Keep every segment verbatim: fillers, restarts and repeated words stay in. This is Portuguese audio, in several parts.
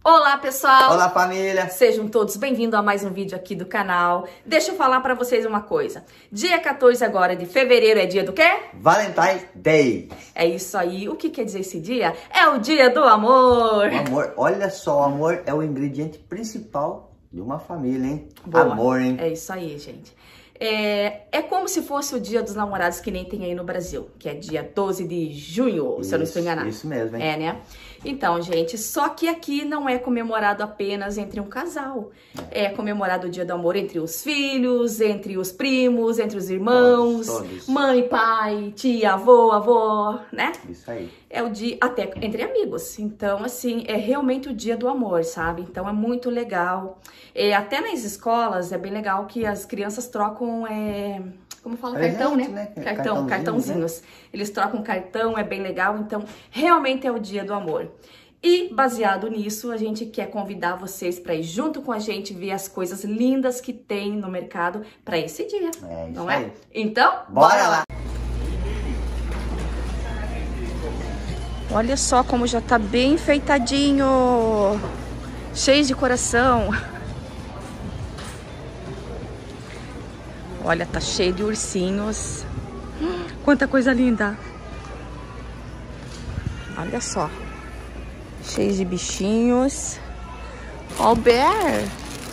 Olá, pessoal! Olá, família! Sejam todos bem-vindos a mais um vídeo aqui do canal. Deixa eu falar pra vocês uma coisa. Dia quatorze agora de fevereiro é dia do quê? Valentine's Day! É isso aí. O que quer dizer esse dia? É o dia do amor! O amor, olha só, o amor é o ingrediente principal de uma família, hein? Boa. Amor, hein? É isso aí, gente. É, é como se fosse o dia dos namorados que nem tem aí no Brasil, que é dia doze de junho, Isso, se eu não estou enganada. Isso mesmo, hein? É, né? Então, gente, só que aqui não é comemorado apenas entre um casal. É comemorado o dia do amor entre os filhos, entre os primos, entre os irmãos, Todos, todos. mãe, pai, tia, avô, avó, né? Isso aí. É o dia, até entre amigos. Então, assim, é realmente o dia do amor, sabe? Então, é muito legal. É, até nas escolas, é bem legal que as crianças trocam, é, como fala? Presente, Cartão, né? né? Cartão, Cartãozinho, cartãozinhos. Né? Eles trocam cartão, é bem legal. Então, realmente é o dia do amor. E, baseado nisso, a gente quer convidar vocês para ir junto com a gente ver as coisas lindas que tem no mercado para esse dia. É isso não aí. é? Então, Bora, bora lá! Olha só como já tá bem enfeitadinho, cheio de coração. Olha, tá cheio de ursinhos. Quanta coisa linda. Olha só. Cheio de bichinhos. Ó o bear.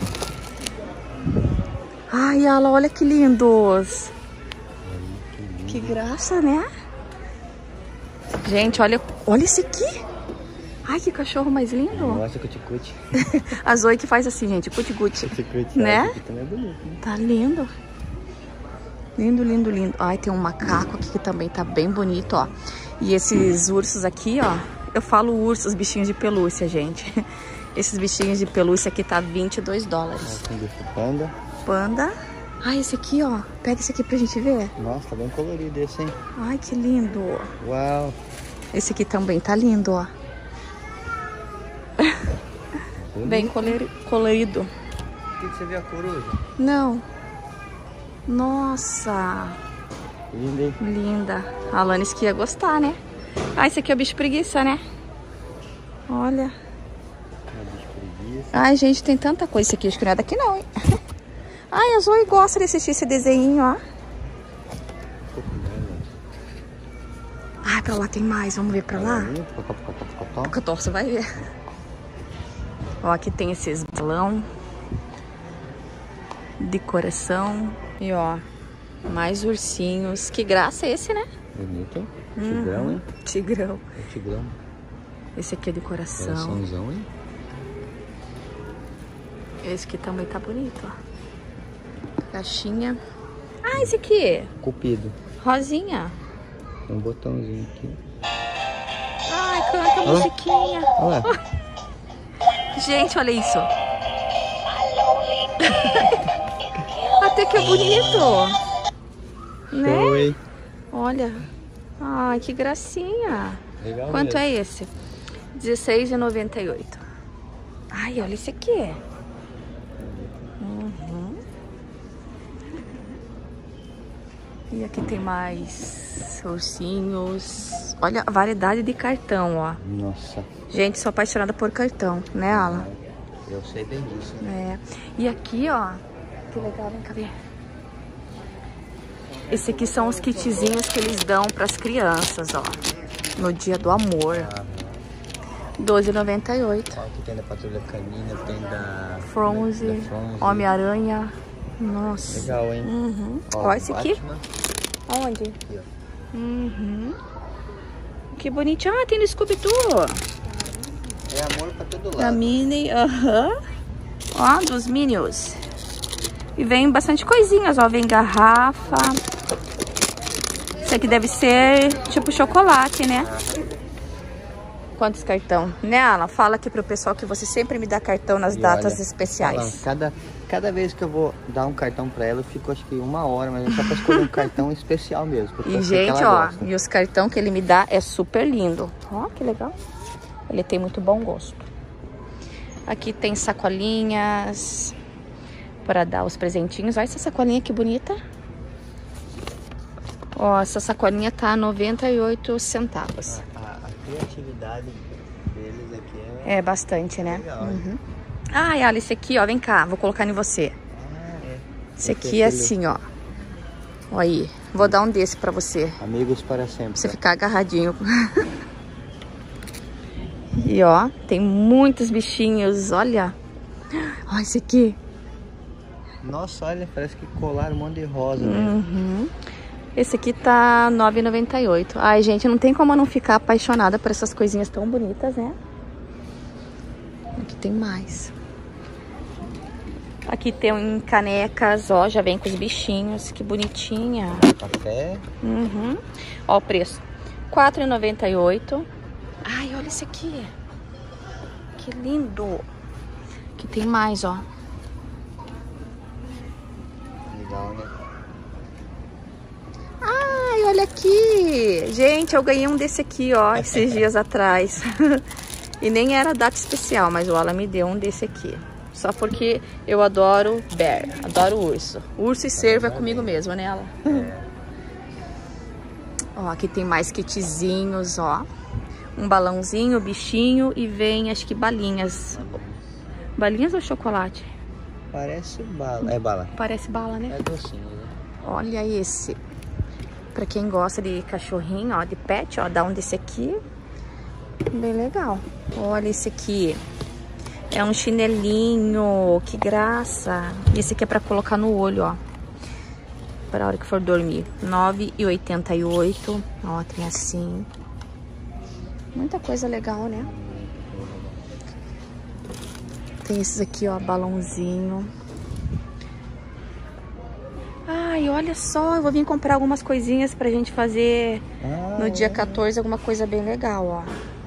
Ai, Ala, olha que lindos. Que graça, né? Gente, olha, olha esse aqui. Ai, que cachorro mais lindo. Nossa, cuticute. A Zoe que faz assim, gente, cuticute. Cuticute, né? Aqui também é bonito, né? Tá lindo. Lindo, lindo, lindo. Ai, tem um macaco aqui que também tá bem bonito, ó. E esses ursos aqui, ó. Eu falo ursos, bichinhos de pelúcia, gente. Esses bichinhos de pelúcia aqui tá vinte e dois dólares. Tem desse panda. Panda. Ai, esse aqui, ó. Pega esse aqui pra gente ver. Nossa, tá bem colorido esse, hein? Ai, que lindo. Uau! Esse aqui também tá lindo, ó. Bem colori- colorido. O que, que você viu a coruja? Não. Nossa. Linda, hein? Linda. A Alanis que ia gostar, né? Ah, esse aqui é o bicho preguiça, né? Olha. Uma bicho preguiça. Ai, gente, tem tanta coisa. Esse aqui, acho que não é daqui não, hein? Ai, a Zoe gosta de assistir esse desenho, ó. Ai, pra lá tem mais. Vamos ver pra lá? O catorce vai ver. Ó, aqui tem esses balão. Decoração. E ó, mais ursinhos. Que graça é esse, né? Bonito, hein? Uhum. Tigrão, hein? Tigrão. É tigrão. Esse aqui é decoração. Coraçãozão, hein? Esse aqui também tá bonito, ó. Caixinha. Ah, esse aqui. Cupido. Rosinha. Tem um botãozinho aqui. Ai, canta a Olha. musiquinha. Olha lá. Gente, olha isso. Até que é bonito. Né? Show, hein? Olha. Ai, que gracinha. Legal Quanto mesmo. é esse? dezesseis reais e noventa e oito centavos. Ai, olha esse aqui. Uhum. E aqui tem mais ursinhos. Olha a variedade de cartão, ó. Nossa. Gente, sou apaixonada por cartão, né, Ala? Eu sei bem disso. É. E aqui, ó. Que legal, vem cá ver. Esse aqui são os kitzinhos que eles dão para as crianças, ó. No dia do amor. doze reais e noventa e oito centavos. Aqui tem da Patrulha Canina, tem da... Fronze, da Fronze. Homem-Aranha. Nossa. Legal, hein? Uhum. Ó, Olha esse aqui. Batman. Onde? Aqui, ó. Uhum. Que bonitinho. Ah, tem no Scooby-Doo. É amor pra todo Da lado. Minnie. Aham. Ó, dos Minions. E vem bastante coisinhas, ó. Vem garrafa. Isso aqui deve ser tipo chocolate, né? Quantos cartão? Né, Alan? Fala aqui pro pessoal que você sempre me dá cartão nas E datas olha, especiais. Alan, cada, cada vez que eu vou dar um cartão pra ela, eu fico acho que uma hora, mas é só pra escolher um cartão especial mesmo. porque eu E, sei que gente, ela ó, gosta. e os cartão que ele me dá é super lindo. Ó, que legal. Ele tem muito bom gosto. Aqui tem sacolinhas para dar os presentinhos. Olha essa sacolinha que bonita. Ó, essa sacolinha tá noventa e oito centavos. A, a, a criatividade deles aqui é... É bastante, né? Legal, uhum. Ai, olha esse aqui, ó. Vem cá, vou colocar em você. Ah, é. Esse aqui é assim, ó. Olha aí. Vou dar um desse pra você. Amigos para sempre. Pra você ficar agarradinho. E ó, tem muitos bichinhos, olha. Olha esse aqui. Nossa, olha, parece que colaram um monte de rosa, né? Uhum. Esse aqui tá nove reais e noventa e oito centavos. Ai, gente, não tem como eu não ficar apaixonada por essas coisinhas tão bonitas, né? Aqui tem mais. Aqui tem canecas, ó, já vem com os bichinhos, que bonitinha. Café. Uhum. Ó o preço, quatro reais e noventa e oito centavos. Ai, olha esse aqui. Que lindo. Aqui tem mais, ó. Legal, né? Ai, olha aqui. Gente, eu ganhei um desse aqui, ó, esses dias atrás. E nem era data especial, mas o Alan me deu um desse aqui. Só porque eu adoro bear, adoro urso. Urso e cervo é comigo mesmo, né, Alan? É. Ó, aqui tem mais kitzinhos, ó. Um balãozinho, bichinho e vem, acho que balinhas. Balinhas ou chocolate? Parece bala. É bala. Parece bala, né? É docinho, né? Olha esse. Pra quem gosta de cachorrinho, ó, de pet, ó, dá um desse aqui. Bem legal. Olha esse aqui. É um chinelinho. Que graça. Esse aqui é pra colocar no olho, ó. Pra hora que for dormir. nove reais e oitenta e oito centavos. Ó, tem assim. Muita coisa legal, né? Tem esses aqui, ó, balãozinho. Ai, olha só, eu vou vir comprar algumas coisinhas pra gente fazer ah, no dia quatorze, alguma coisa bem legal, ó.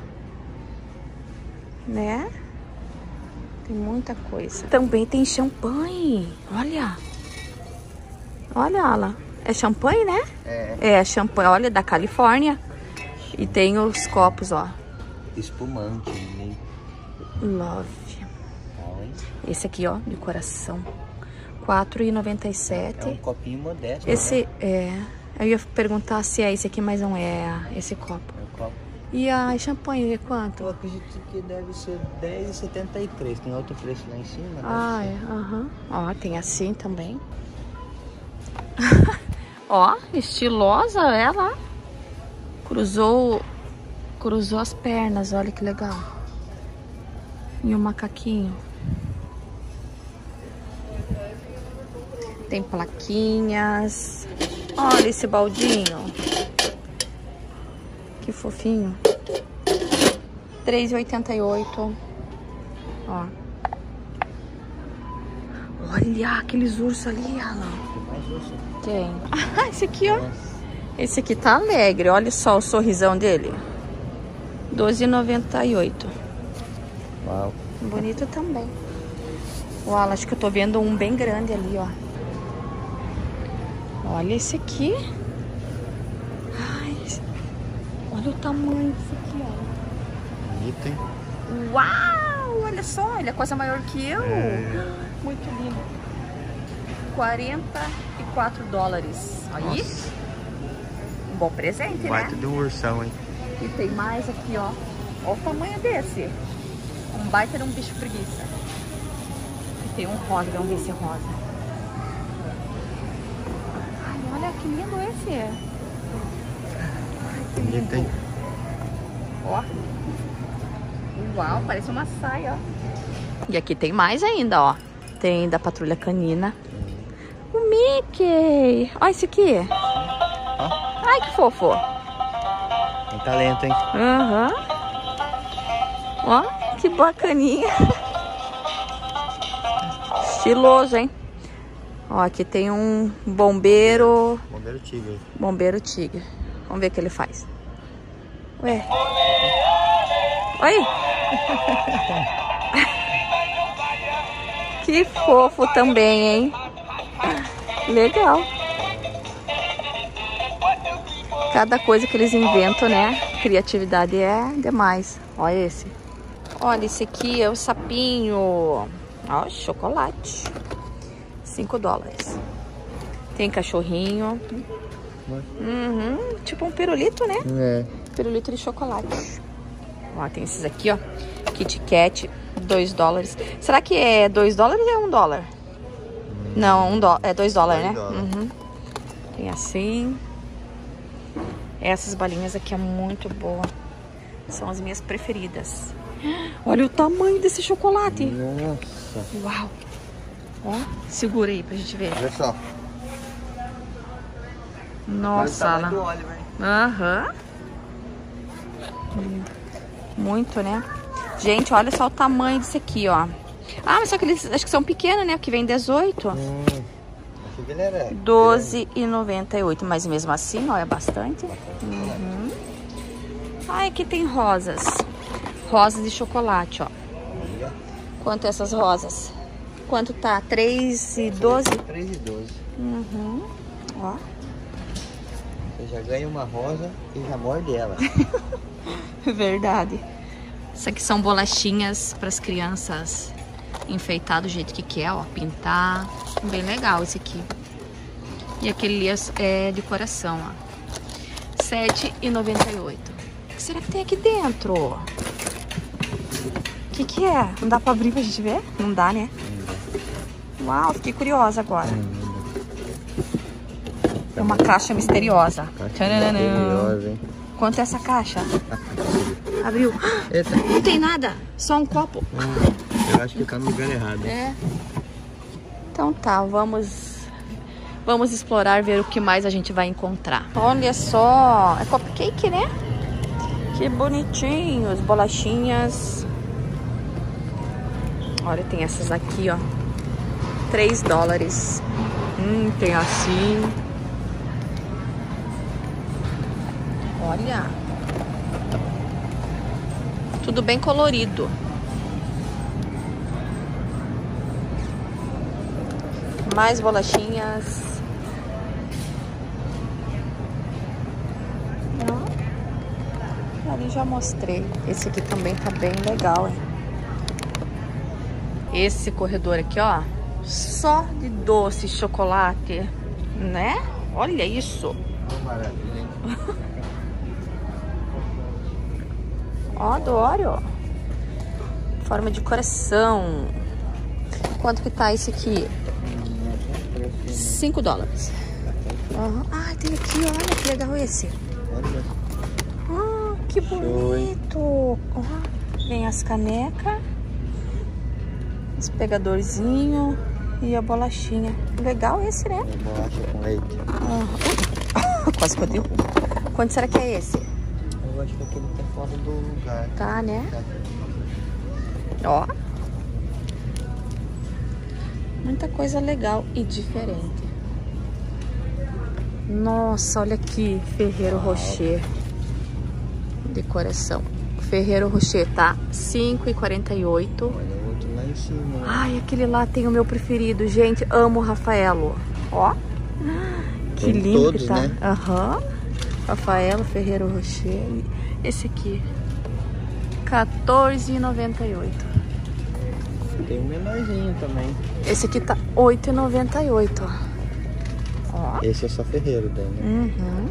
Né? Tem muita coisa. Também tem champanhe, olha. Olha, Alan. É champanhe, né? É. É, champanhe, olha, da Califórnia. E tem os copos, ó. Espumante, hein? Love. Esse aqui, ó, de coração. quatro reais e noventa e sete centavos. É um copinho modesto, esse, né? é... Eu ia perguntar se é esse aqui, mas não é esse copo. É o copo. E a champanhe é quanto? Eu acredito que deve ser dez reais e setenta e três centavos. Tem outro preço lá em cima. Ah, é. Aham. Uhum. Ó, tem assim também. Ó, estilosa ela. Cruzou... Cruzou as pernas, olha que legal. E o macaquinho. Tem plaquinhas. Olha esse baldinho. Que fofinho. três reais e oitenta e oito centavos. Ó. Olha aqueles ursos ali, Alan. Tem. Ah, esse aqui, ó. Esse aqui tá alegre. Olha só o sorrisão dele. doze reais e noventa e oito centavos. Uau. Bonito também. Uau, acho que eu tô vendo um bem grande ali, ó. Olha esse aqui. Ai, olha o tamanho desse aqui, ó. Bonito, hein? Uau, olha só, ele é quase maior que eu. É. Muito lindo. quarenta e quatro dólares. Aí. Nossa. Um bom presente, né? Baita de um ursão, hein? E tem mais aqui, ó. Olha o tamanho desse. Um baita de um bicho preguiça. E tem um rosa, vamos ver esse rosa. Ai, olha que lindo esse. Ai, que lindo. Hein? Ó. Uau, parece uma saia, ó. E aqui tem mais ainda, ó. Tem da Patrulha Canina. O Mickey. Olha esse aqui. Ó. Ai, que fofo. Tem talento, hein? Aham. Uhum. Ó, que bacaninha. Estiloso, hein? Ó, aqui tem um bombeiro. Bombeiro tigre. Bombeiro tigre. Vamos ver o que ele faz. Ué. Oi. Que fofo também, hein? Legal. Cada coisa que eles inventam, né? Criatividade é demais. Olha esse. Olha, esse aqui é o sapinho. Ó, chocolate. cinco dólares. Tem cachorrinho. Uhum, tipo um pirulito, né? É. Pirulito de chocolate. Ó, tem esses aqui, ó. Kit Kat, dois dólares. Será que é dois dólares ou é um dólar? Hum. Não, um dó é dois dólares, né? Dólar. Uhum. Tem assim. Essas balinhas aqui é muito boa. São as minhas preferidas. Olha o tamanho desse chocolate. Nossa. Uau. Ó, segura aí pra gente ver. Olha só. Nossa, olha o tamanho do Oliver. Aham. Hum. Muito, né? Gente, olha só o tamanho desse aqui, ó. Ah, mas só que eles acho que são pequenos, né? Que vem dezoito. Hum. doze e noventa e oito. Mas mesmo assim, ó, é bastante. Uhum. Ah, aqui tem rosas. Rosas de chocolate, ó. Quanto é essas rosas? Quanto tá? três e doze? três e doze. Uhum. Ó. Você já ganha uma rosa e já morde ela. Verdade. Isso aqui são bolachinhas para as crianças enfeitar do jeito que quer, ó. Pintar. Bem legal esse aqui. E aquele é de coração, ó. sete e noventa e oito. O que será que tem aqui dentro? O que que é? Não dá pra abrir pra gente ver? Não dá, né? Uau, fiquei curiosa agora. É uma caixa misteriosa. Caixa misteriosa, hein? Quanto é essa caixa? Abriu. Eita. Não tem nada, só um copo. Hum, eu acho que tá no lugar errado. É. Então tá, vamos vamos explorar, ver o que mais a gente vai encontrar. Olha só, é cupcake, né? Que bonitinhos, bolachinhas. Olha, tem essas aqui, ó. três dólares. Hum, tem assim. Olha. Tudo bem colorido. Mais bolachinhas. Ó. Ali já mostrei. Esse aqui também tá bem legal, hein? Esse corredor aqui, ó. Só de doce, chocolate, né? Olha isso. Maravilha, hein? Ó, do Oreo. Forma de coração. Quanto que tá esse aqui? cinco dólares. Uhum. Ah, tem aqui, olha que legal esse. Olha. Ah, que bonito. Ó, vem as canecas, os pegadorzinhos e a bolachinha. Legal esse, né? Bolacha com leite. Uhum. Quase que eu derrubo. Quanto será que é esse? Eu acho que aquele tá fora do lugar. Tá, né? Ó. Muita coisa legal e diferente. Nossa, olha aqui, Ferreiro Rocher. Decoração. Ferreiro Rocher, tá? cinco e quarenta e oito. Olha, outro lá em cima. Ai, aquele lá tem o meu preferido. Gente, amo o Rafaelo. Ó. Que tem lindo todos, que tá. né? Aham. Uhum. Rafaelo, Ferreiro Rocher. Esse aqui. quatorze e noventa e oito. Tem um menorzinho também. Esse aqui tá oito e noventa e oito. Ó. Esse é só Ferreiro daí, né? Uhum.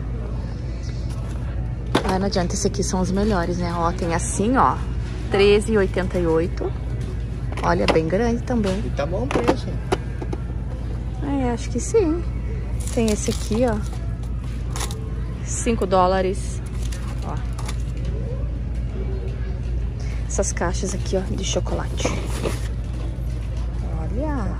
Ah, não adianta, esses aqui são os melhores, né? Ó, tem assim, ó, treze e oitenta e oito. Olha, bem grande também. E tá bom o preço. É, acho que sim. Tem esse aqui, ó, cinco dólares. Ó. Essas caixas aqui, ó, de chocolate. Olha.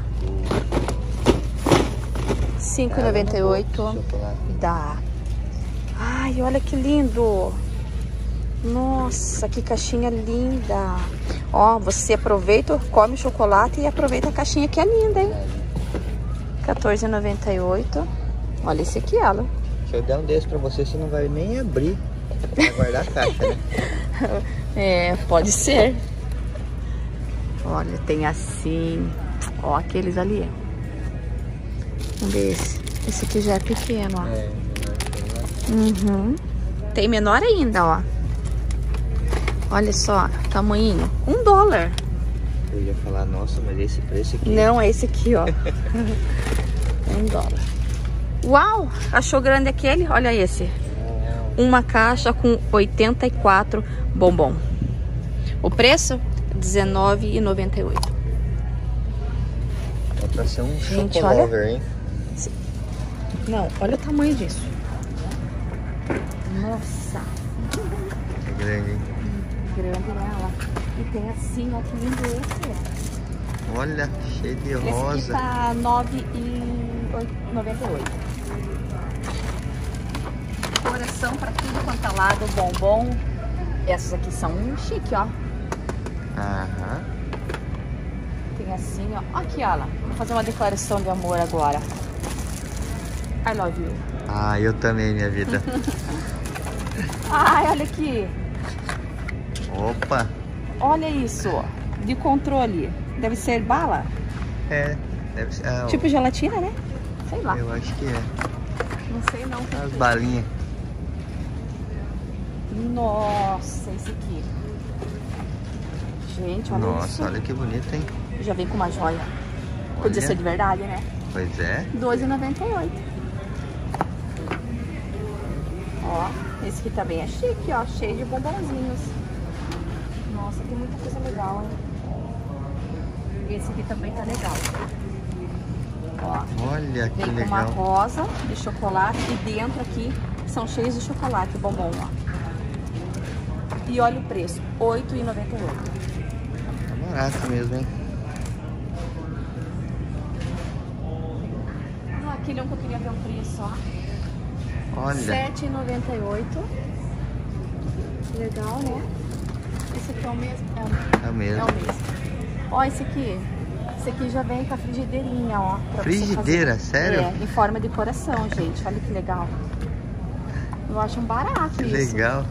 cinco e noventa e oito. Dá. Ai, olha que lindo. Nossa, que caixinha linda. Ó, você aproveita, come o chocolate e aproveita a caixinha que é linda, hein? quatorze e noventa e oito. Olha esse aqui, ela. Se eu der um desse pra você, você não vai nem abrir. Vai guardar a caixa, né? É, pode ser. Olha, tem assim. Ó, aqueles ali. Vamos ver esse. Esse aqui já é pequeno, ó. É, uhum. Tem menor ainda, ó. Olha só, tamanhinho. Um dólar. eu ia falar, nossa, mas esse preço aqui... Não, é esse aqui, ó. Um dólar. Uau! Achou grande aquele? Olha esse. Uma caixa com oitenta e quatro bombom. O preço? dezenove reais e noventa e oito centavos. É pra ser um Gente, chocolover, olha. hein? Não, olha o tamanho disso. Nossa. É grande, hein? Grande, né? Ó. E tem assim, ó, que lindo esse. Olha, cheio de rosa. Esse aqui tá nove reais e noventa e oito centavos. Coração pra tudo quanto é lado, bombom. Essas aqui são chique, ó. Aham. Tem assim, ó. Aqui, ó. Vou fazer uma declaração de amor agora. I love you. Ah, eu também, minha vida. Ai, olha aqui. Opa. Olha isso, ó. De controle. Deve ser bala? É, deve ser. Ah, Tipo gelatina, né? Sei lá. eu acho que é. Não sei não. As balinhas. Nossa, esse aqui. Gente, olha Nossa, isso. olha que bonito, hein? Já vem com uma joia. Podia Olha. ser de verdade, né? Pois é. doze reais e noventa e oito centavos. Ó, esse aqui também é chique, ó. Cheio de bombonzinhos. Nossa, tem muita coisa legal, hein? Esse aqui também tá legal. Ó, Olha que vem com uma legal. rosa de chocolate e dentro aqui são cheios de chocolate, bombom, ó. E olha o preço, oito reais e noventa e oito centavos. Tá barato mesmo, hein? Ah, aquele é um que eu queria ver o preço, ó. Olha. sete reais e noventa e oito centavos. Legal, né? Esse aqui é o mesmo? É o, É o mesmo. é o mesmo. Ó, esse aqui. Esse aqui já vem com a frigideirinha, ó. pra você Frigideira? fazer. Sério? É, em forma de coração, gente. Olha que legal. Eu acho um barato Que isso. legal.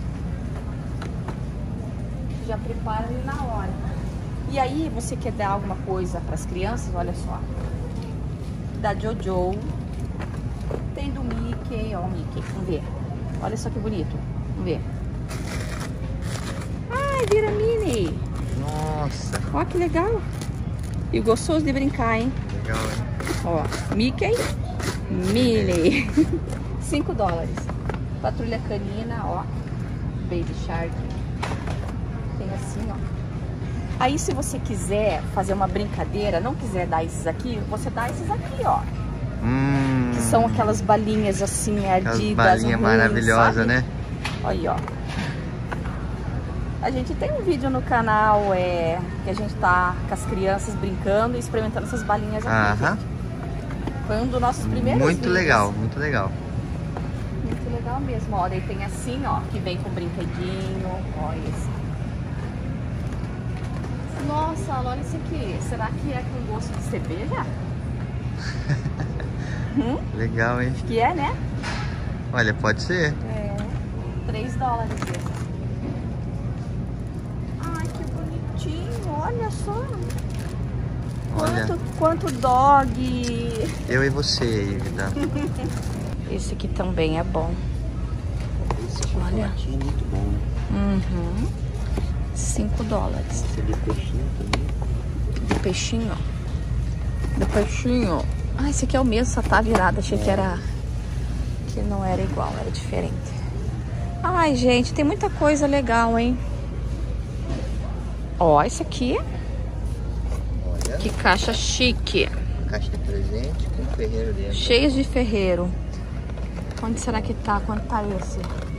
Já prepara ali na hora. E aí, você quer dar alguma coisa para as crianças? Olha só. Da Jojo. Tem do Mickey. Ó, o Mickey. Vamos ver. Olha só que bonito. Vamos ver. Ai, vira Minnie. Nossa, Ó, que legal. E gostoso de brincar, hein? legal, hein? Ó, Mickey, Minnie. cinco dólares. Patrulha canina, ó. Baby Shark. Tem assim, ó. Aí, se você quiser fazer uma brincadeira, não quiser dar esses aqui, você dá esses aqui, ó. Hum, Que são aquelas balinhas assim, aquelas ardidas. balinhas ruins, maravilhosas, sabe? né? Olha aí, ó. A gente tem um vídeo no canal é, que a gente tá com as crianças brincando e experimentando essas balinhas aqui. Aham. Foi um dos nossos primeiros Muito vídeos. legal, muito legal. Muito legal mesmo. Ó, daí tem assim, ó, que vem com brinquedinho. Ó, esse. Nossa, olha esse aqui. Será que é com gosto de cerveja? hum? Legal, hein? Acho que é, né? Olha, pode ser. É. três dólares esse. Ai, que bonitinho. Olha só. Olha. Quanto, quanto dog. Eu e você aí, vida. Esse aqui também é bom. Esse Olha. chocolatinho é muito bom, né? Uhum. cinco dólares. Esse de peixinho também. Do peixinho. Do peixinho. Ah, esse aqui é o mesmo, só tá virado. Achei que era... Que não era igual, era diferente. Ai, gente, tem muita coisa legal, hein? Ó, esse aqui. Olha, Que caixa chique. caixa de presente com ferreiro dentro. Cheios de ferreiro. Onde será que tá? Quanto tá esse?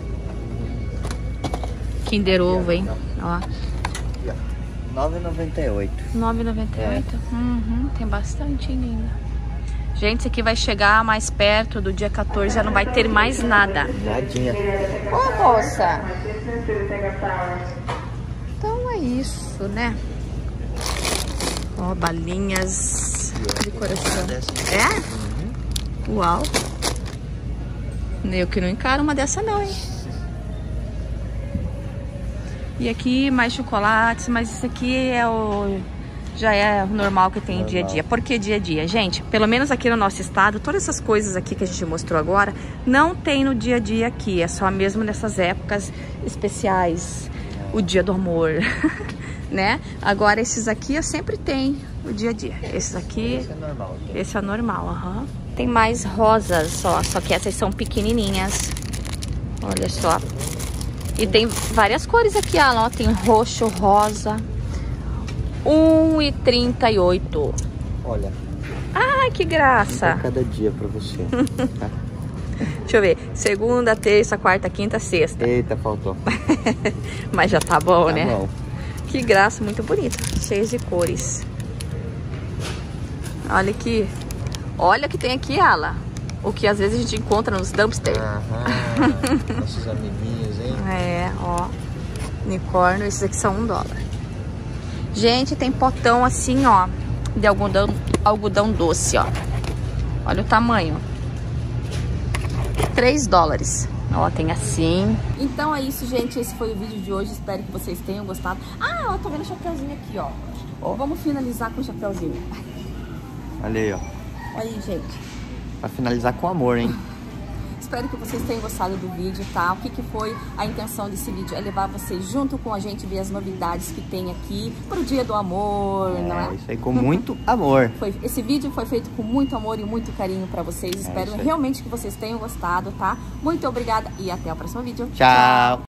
Kinder Ovo, hein? Ó. nove reais e noventa e oito centavos. nove reais e noventa e oito centavos. Uhum, tem bastante ainda. Gente, isso aqui vai chegar mais perto do dia quatorze, já não vai ter mais nada. Nadinha. Ô, moça! Então é isso, né? Ó, balinhas de coração. É? Uhum. Uau! Eu que não encaro uma dessa não, hein? E aqui mais chocolates, mas isso aqui é o... já é o normal que tem Normal. dia a dia. Por que dia a dia? Gente, pelo menos aqui no nosso estado, todas essas coisas aqui que a gente mostrou agora, não tem no dia a dia aqui. É só mesmo nessas épocas especiais. O dia do amor, né? Agora esses aqui eu sempre tem o dia a dia. Esses aqui... Esse é normal. Tá? Esse é normal, aham. Uhum. Tem mais rosas só, só que essas são pequenininhas. Olha só. E tem várias cores aqui, Alan. Ó, tem roxo, rosa. um e trinta e oito. Olha. Ai, que graça. Cada dia pra você. Deixa eu ver. Segunda, terça, quarta, quinta, sexta. Eita, faltou. Mas já tá bom, Tá né? bom. Que graça, muito bonito. Cheios de cores. Olha aqui. Olha o que tem aqui, Ala. O que às vezes a gente encontra nos dumpsters. Aham. Nossos amiguinhos, hein? É, ó. Unicórnio, esses aqui são um dólar. Gente, tem potão assim, ó. De algodão, algodão doce, ó. Olha o tamanho. três dólares. Ó, tem assim. Então é isso, gente. Esse foi o vídeo de hoje. Espero que vocês tenham gostado. Ah, ó, tô vendo o chapeuzinho aqui, ó. Ó, vamos finalizar com o chapeuzinho. Olha aí, ó. Olha aí, gente. Pra finalizar com amor, hein? Espero que vocês tenham gostado do vídeo, tá? O que que foi a intenção desse vídeo? É levar vocês junto com a gente, ver as novidades que tem aqui pro Dia do Amor, É, não é? isso aí com muito amor. Foi, esse vídeo foi feito com muito amor e muito carinho pra vocês. Espero isso aí. realmente que vocês tenham gostado, tá? Muito obrigada e até o próximo vídeo. Tchau.